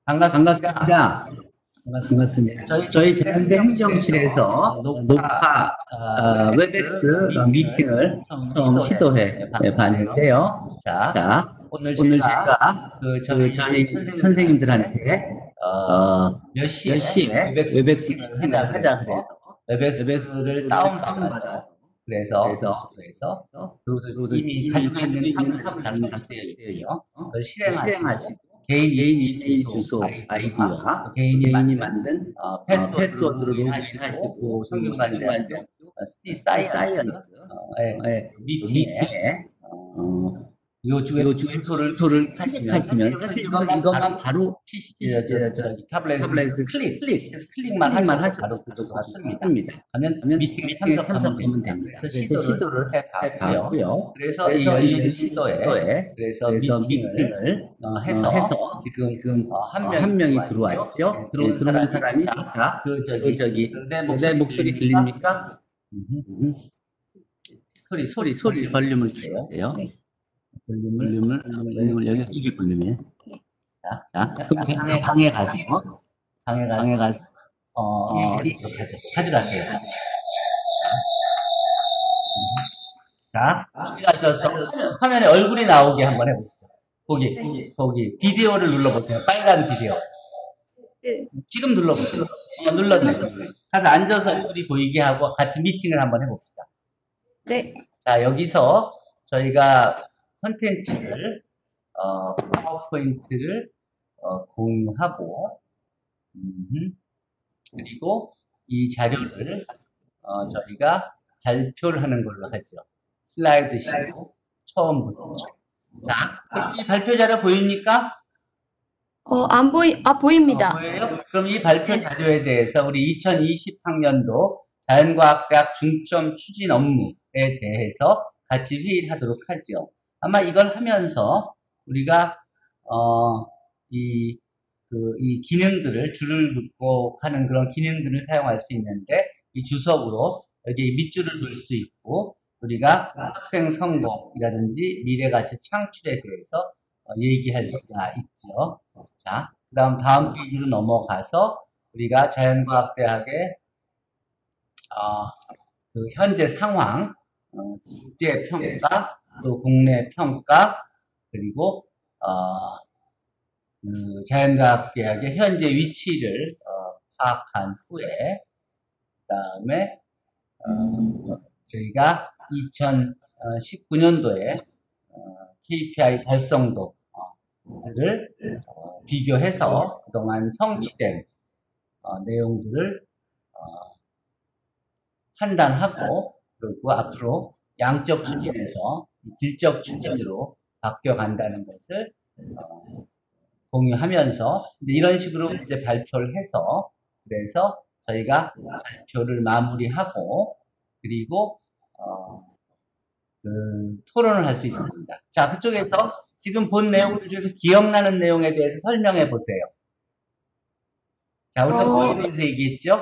반갑습니다. 반갑습니다. 저희 자연대 행정실에서 녹화 웹엑스 미팅을 처음 시도해 봤는데요. 자, 오늘 제가 저희 선생님들한테 몇 시에 웹엑스 미팅을 하자 그래서 웹엑스를 다운받아서 그래서 이미 가지고 있는 탑을 다운받았어요. 그걸 실행하시고 개인 주소 아이디와 개인이 만든 패스워드로 로그인하시고 성균관대 사이언스 미팅에 요 주소를 클릭하시면 사실 이것만 바로 타블렛에서 클릭만 하셔서 바로 구독할 수 있습니다. 하면 미팅에 참석하면 됩니다. 그래서 시도를 해봤고요. 그래서 이 열린 시도에 그래서 미팅을 해서 지금 한 명이 들어왔죠. 들어온 사람이 다 내 목소리 들립니까? 소리 볼륨을 키우세요. 볼륨을 여기 이게 볼륨이에요. 자, 그럼 방에 가세요. 방에 가서 가져가세요. 자, 가셔서 화면에 얼굴이 나오게 한번 해보시죠. 거기 비디오를 눌러보세요. 빨간 비디오. 지금 눌러보세요. 눌렀네. 가서 앉아서 얼굴이 보이게 하고 같이 미팅을 한번 해봅시다. 네. 자, 여기서 저희가 컨텐츠를 파워포인트를 공유하고 그리고 이 자료를 저희가 발표를 하는 걸로 하죠. 슬라이드시로 처음부터. 자, 그럼 이 발표 자료 보입니까? 보입니다. 보여요? 그럼 이 발표 자료에 대해서 우리 2020학년도 자연과학대학 중점 추진 업무에 대해서 같이 회의를 하도록 하죠. 아마 이걸 하면서 우리가 이 기능들을 줄을 긋고 하는 그런 기능들을 사용할 수 있는데 이 주석으로 여기 밑줄을 그을 수도 있고 우리가 학생 성공이라든지 미래가치 창출에 대해서 얘기할 수가 있죠. 자, 다음 페이지로 넘어가서 우리가 자연과학대학의 그 현재 상황, 국제 평가, 또 국내 평가, 그리고 그 자연과학대학의 현재 위치를 파악한 후에 그다음에 저희가 2019년도에 KPI 달성도를 비교해서 그동안 성취된 내용들을 판단하고 그리고 앞으로 양적 추진에서 질적 추진으로 바뀌어간다는 것을 공유하면서 이제 이런 식으로 이제 발표를 해서 그래서 저희가 발표를 마무리하고 그리고 그 토론을 할 수 있습니다. 자, 그쪽에서 지금 본 내용들 중에서 기억나는 내용에 대해서 설명해 보세요. 자, 우리가 뭐에 대해서 얘기했죠?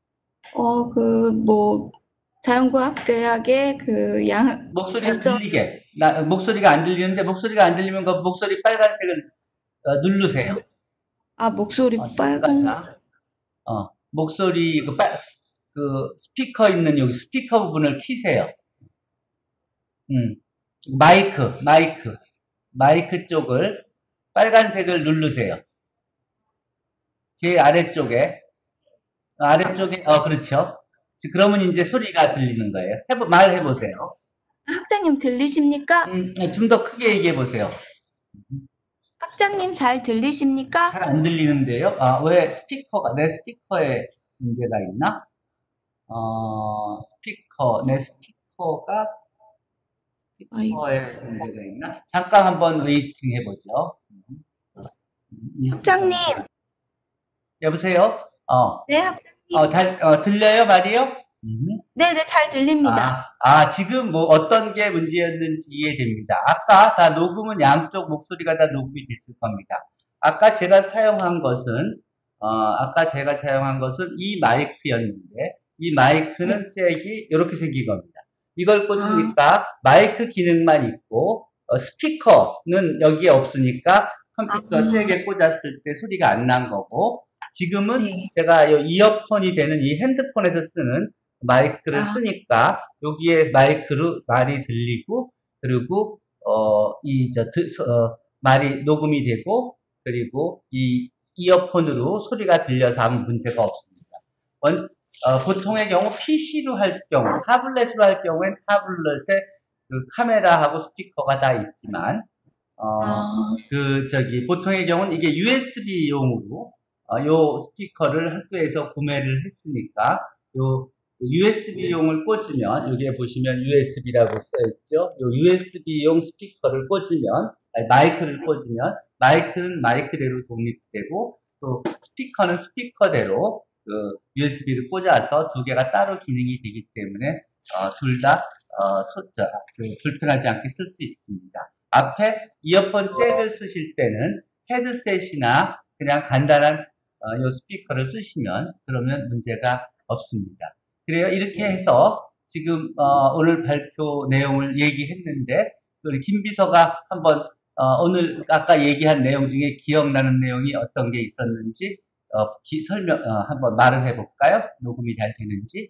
자연과학대학의 목소리가 들리게. 목소리가 안 들리는데 목소리가 안 들리면 그 목소리 빨간색을 누르세요. 목소리 빨간. 목소리 그 스피커 있는 여기 스피커 부분을 키세요. 마이크 쪽을 빨간색을 누르세요. 제일 아래쪽에 그렇죠. 그러면 이제 소리가 들리는 거예요. 말해보세요. 학장님 들리십니까? 좀 더 크게 얘기해보세요. 학장님 잘 들리십니까? 잘 안 들리는데요. 왜 내 스피커에 문제가 있나? 내 스피커에 문제가 있나? 잠깐 한번 웨이팅 해보죠. 학장님. 여보세요? 네, 학장님. 들려요, 말이요? 네네, 잘 들립니다. 지금 뭐 어떤 게 문제였는지 이해됩니다. 아까 다 녹음은 양쪽 목소리가 다 녹음이 됐을 겁니다. 아까 제가 사용한 것은 이 마이크였는데, 이 마이크는 잭이 이렇게 생긴 겁니다. 이걸 꽂으니까 마이크 기능만 있고, 스피커는 여기에 없으니까 컴퓨터 잭에 꽂았을 때 소리가 안 난 거고, 지금은 네. 제가 이 이어폰이 되는 이 핸드폰에서 쓰는 마이크를 쓰니까 여기에 마이크로 말이 들리고, 그리고 말이 녹음이 되고, 그리고 이 이어폰으로 소리가 들려서 아무 문제가 없습니다. 보통의 경우 PC로 할 경우, 타블렛으로 할 경우엔 타블렛에 그 카메라하고 스피커가 다 있지만, 보통의 경우는 이게 USB용으로, 요 스피커를 학교에서 구매를 했으니까, 요 USB용을 꽂으면, 여기에 보시면 USB라고 써있죠? 요 USB용 스피커를 꽂으면, 마이크를 꽂으면, 마이크는 마이크대로 독립되고, 또 스피커는 스피커대로 USB를 꽂아서 두 개가 따로 기능이 되기 때문에, 둘 다, 불편하지 않게 쓸 수 있습니다. 앞에 이어폰 잭을 쓰실 때는 헤드셋이나 그냥 간단한 요 스피커를 쓰시면 그러면 문제가 없습니다. 그래요. 이렇게 해서 지금 오늘 발표 내용을 얘기했는데 우리 김 비서가 한번 오늘 아까 얘기한 내용 중에 기억나는 내용이 어떤 게 있었는지 한번 말을 해볼까요? 녹음이 잘 되는지.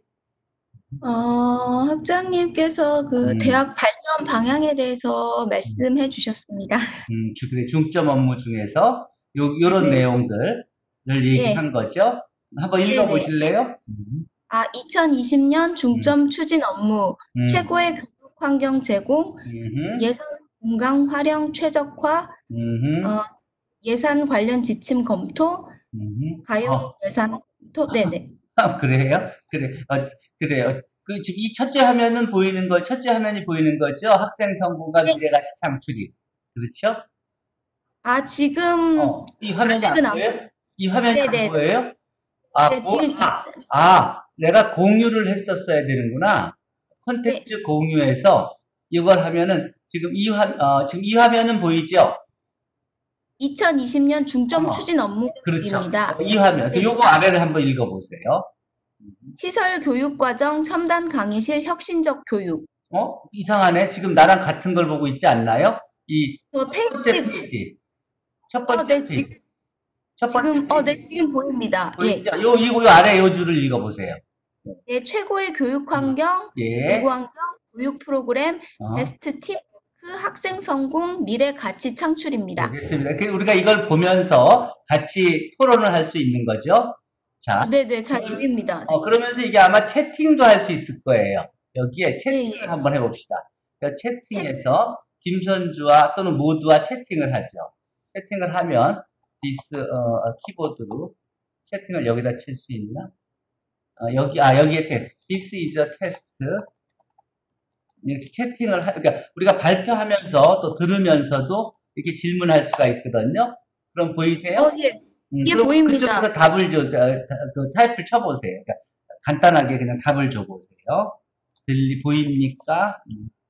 학장님께서 그 대학 발전 방향에 대해서 말씀해 주셨습니다. 중점 업무 중에서 요런 내용들을 얘기한 거죠. 한번 읽어보실래요? 2020년 중점 추진 업무, 최고의 교육 환경 제공, 예산 공강 활용 최적화, 예산 관련 지침 검토, 가용 예산 검토, 네네. 그래요? 그래요. 지금 이 첫째 화면이 보이는 거죠? 학생 성공과 미래가치 창출이. 그렇죠? 지금 이 화면이 안 보여요? 이 화면이 안 보여요? 네, 지금 내가 공유를 했었어야 되는구나. 콘텐츠 공유해서 이걸 하면은 지금 이 화면은 보이죠? 2020년 중점 추진 업무입니다. 그렇죠. 이 화면. 요거 아래를 한번 읽어보세요. 시설 교육 과정 첨단 강의실 혁신적 교육. 이상하네. 지금 나랑 같은 걸 보고 있지 않나요? 첫 번째 페이지. 첫 번째 페이지. 지금 보입니다. 보이죠? 요 아래 요 줄을 읽어보세요. 네, 최고의 교육 환경, 연구 환경, 교육 프로그램, 베스트 팀, 학생 성공, 미래 가치 창출입니다. 네, 됐습니다. 우리가 이걸 보면서 같이 토론을 할 수 있는 거죠. 자, 네네, 잘 보입니다. 그러면서 이게 아마 채팅도 할 수 있을 거예요. 여기에 채팅을 한번 해봅시다. 채팅에서 김선주와 또는 모두와 채팅을 하죠. 채팅을 하면 키보드로 채팅을 여기다 칠 수 있나? 여기에 this is a test. 이렇게 채팅을 그러니까 우리가 발표하면서 또 들으면서도 이렇게 질문할 수가 있거든요. 그럼 보이세요? 예. 보입니다. 그쪽에서 답을 타입을 쳐보세요. 그러니까 간단하게 그냥 답을 줘보세요. 보입니까?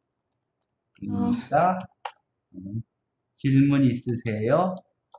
보입니까? 질문 있으세요?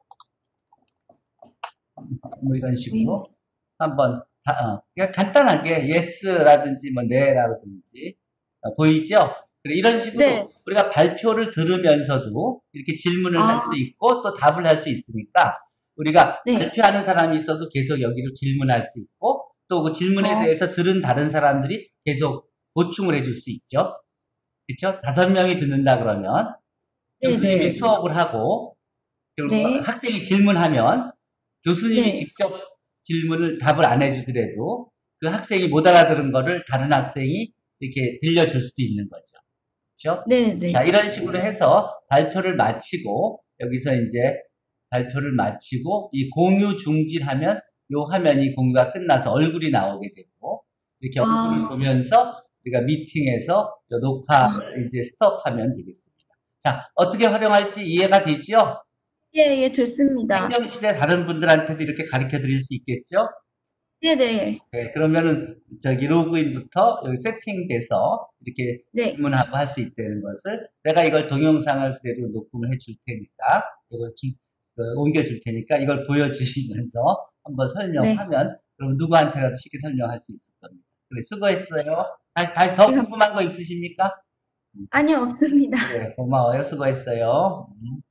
뭐 이런 식으로 한번 그냥 간단하게 yes라든지 뭐 네라든지 보이죠? 이런 식으로 우리가 발표를 들으면서도 이렇게 질문을 할 수 있고 또 답을 할 수 있으니까 우리가 발표하는 사람이 있어도 계속 여기로 질문할 수 있고 또 그 질문에 대해서 들은 다른 사람들이 계속 보충을 해줄 수 있죠. 그렇죠? 5명이 듣는다 그러면 교수님이 수업을 하고 그리고 학생이 질문하면 교수님이 직접 답을 안 해주더라도 그 학생이 못 알아들은 거를 다른 학생이 이렇게 들려줄 수도 있는 거죠. 그렇죠? 네. 자, 이런 식으로 해서 발표를 마치고 여기서 이제 발표를 마치고 이 공유 중지하면 요 화면이 공유가 끝나서 얼굴이 나오게 되고 이렇게 얼굴을 보면서 우리가 미팅에서 녹화를 이제 스톱하면 되겠습니다. 자, 어떻게 활용할지 이해가 되죠? 예, 됐습니다. 행정실에 다른 분들한테도 이렇게 가르쳐 드릴 수 있겠죠? 네네. 네, 그러면은 로그인부터 여기 세팅돼서 이렇게 질문하고 할 수 있다는 것을 내가 이걸 동영상을 그대로 녹음을 해줄 테니까 이걸 옮겨줄 테니까 이걸 보여주시면서 한번 설명하면 그럼 누구한테라도 쉽게 설명할 수 있을 겁니다. 그래, 수고했어요. 더 궁금한 거 있으십니까? 아니요, 없습니다. 네, 고마워요. 수고했어요.